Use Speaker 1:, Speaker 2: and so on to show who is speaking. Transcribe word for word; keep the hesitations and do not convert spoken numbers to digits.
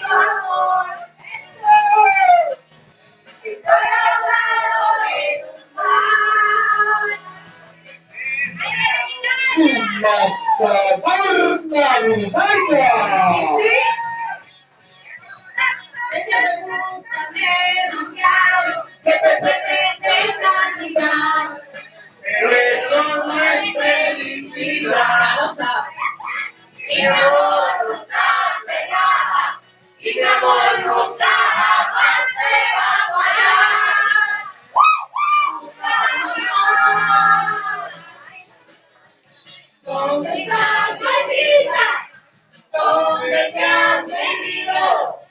Speaker 1: amor. Estoy ahogado en un mar.
Speaker 2: Una sabor navideña.
Speaker 1: ¿Sí? Es que me gusta demasiado que te pretende cantidad.
Speaker 2: Pero eso no es felicidad.
Speaker 1: Mi amor nunca hace nada y mi amor nunca jamás te va a fallar. ¿Dónde estás, maldita? ¿Dónde te has venido?